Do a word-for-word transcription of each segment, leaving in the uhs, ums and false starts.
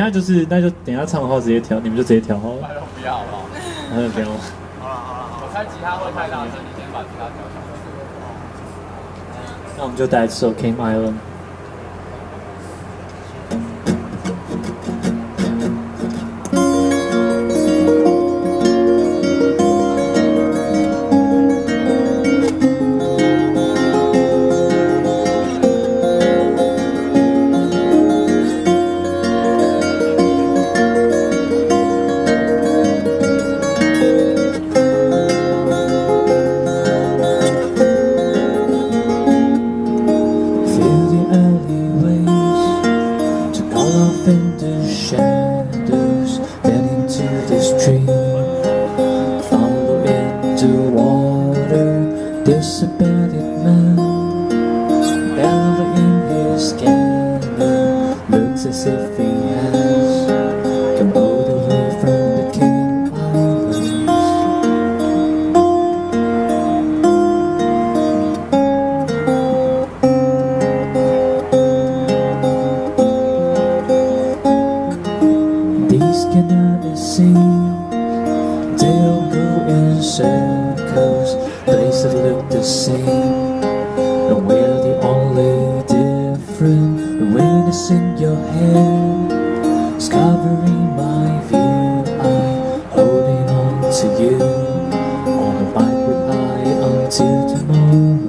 下就是那就等一下唱的话直接调，你们就直接调好了。 不要好不好？ 那就不要。 好了好了，我猜吉他会太大声，你先把吉他调小。 那我们就带这首《Came Island》。In the shadows, then into this tree. Follow into water, this abandoned man. Belly in his canyon, looks as if he has come all the way from the King Islands. These cannot be seen, they'll go in circles, places look the same, and we're the only different. The wind is in your hair, it's covering my view. I'm holding on to you, on a bike with I until tomorrow.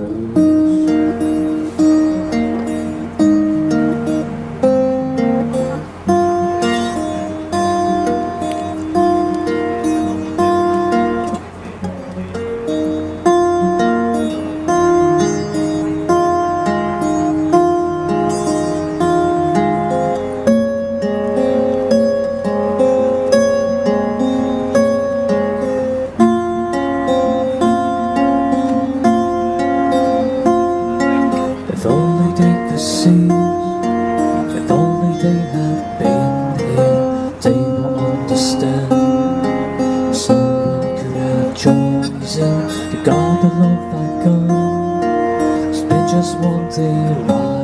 If only they could see, if only they had been here, they will understand. Someone could have chosen to guard the love I got. It's been just one day.